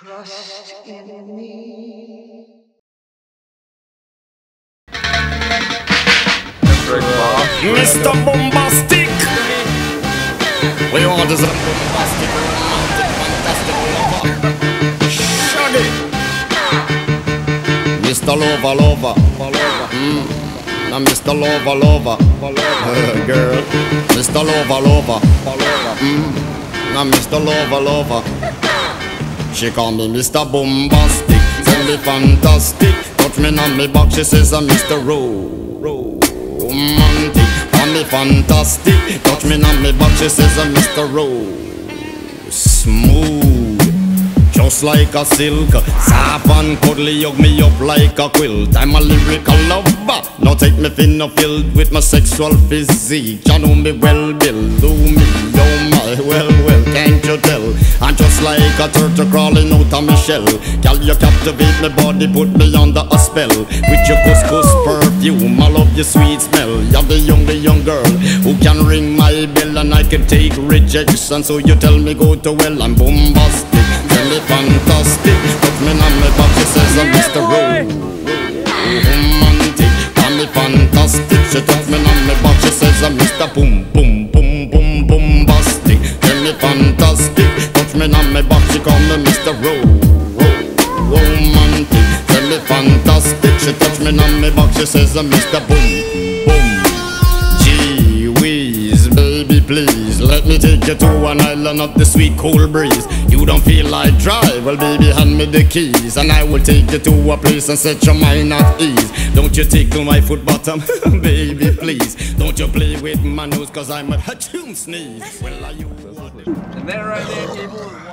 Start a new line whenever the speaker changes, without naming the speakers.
Trust in me.
Mr. Bombastic. We want is a bombastic, romantic, fantastic lover. Shaggy. Mr. Lover. Now Mr. Lover. Girl. Mr. Lover. Now Mr. Lover. She call me Mr. Bombastic, tell me fantastic. Touch me on me back, she says I'm Mr. Romantic. Call me fantastic, touch me on me back, she says I'm Mr. Smooth, just like a silk, soft and cuddly, hug me up like a quilt. I'm a lyrical lover, now take me thin or filled with my sexual physique. You know me well, Bill, do me, oh my, well, can't you tell? I'm just like a turtle crawling out of my shell. Girl, you captivate my body, put me under a spell. With your couscous perfume, I love your sweet smell. You're the young girl who can ring my bell, and I can take rejection. So you tell me go to well, I'm bombastic, tell me fantastic. Touch me on my back, she says I'm Mr. Romantic. Call me fantastic, she touch me on my back, she says I'm Mr. Bombastic. Tell me fantastic, touch me on my back, she call me Mr. Romantic. Tell me fantastic, she touch me on my back, she says I'm Mr. Gee whiz, baby please, let me take you to an island of the sweet cool breeze. You don't feel like drive, well baby hand me the keys, and I will take you to a place and set your mind at ease. Don't you tickle my foot bottom, baby please. Don't you play with my nose, cause I'm a hatchoon sneeze. Well, are you?
And there right there, people.